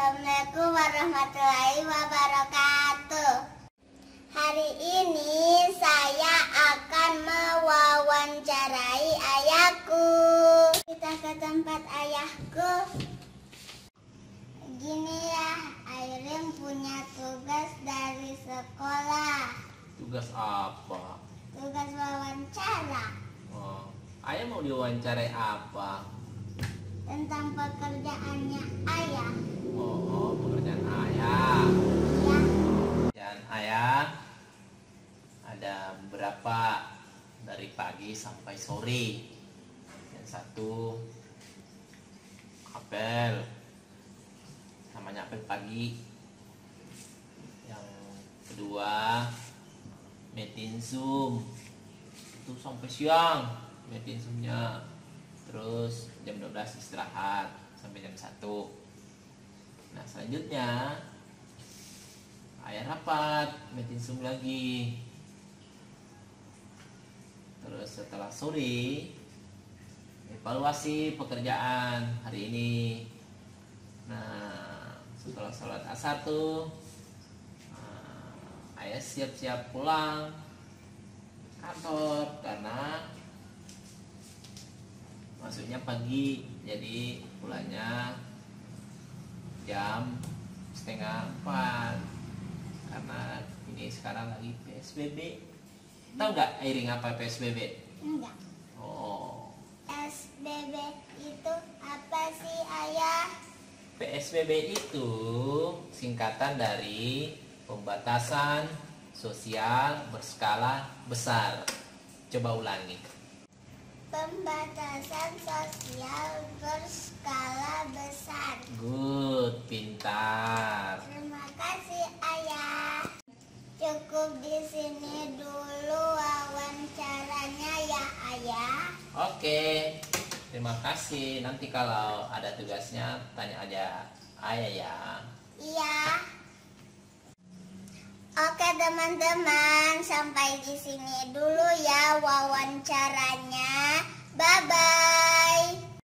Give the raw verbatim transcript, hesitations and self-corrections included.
Assalamualaikum warahmatullahi wabarakatuh. Hari ini saya akan mewawancarai ayahku. Kita ke tempat ayahku. Gini ya, Airin punya tugas dari sekolah. Tugas apa? Tugas wawancara. Oh, ayah mau diwawancarai apa? Tentang pekerjaannya ayah. Oh, pekerjaan ayah. Ya. Pekerjaan ayah ada beberapa dari pagi sampai sore. Yang satu apel, namanya apel pagi. Yang kedua meeting Zoom, itu sampai siang meeting Zoomnya. Terus jam dua belas istirahat sampai jam satu. Nah selanjutnya ayah rapat, meeting Zoom lagi. Terus setelah sore evaluasi pekerjaan hari ini. Nah setelah sholat asar tuh ayah siap-siap pulang kantor karena masuknya pagi, jadi pulangnya jam setengah empat karena ini sekarang lagi P S B B. Tahu nggak Airing apa P S B B? Enggak. Oh, P S B B itu apa sih ayah? P S B B itu singkatan dari pembatasan sosial berskala besar. Coba ulangi. Pembatasan sosial berskala besar. Good, pintar. Terima kasih ayah. Cukup di sini dulu wawancaranya ya ayah. Oke, terima kasih. Nanti kalau ada tugasnya tanya aja ayah ya. Iya. Oke teman-teman, sampai di sini dulu ya wawancaranya. Bye bye.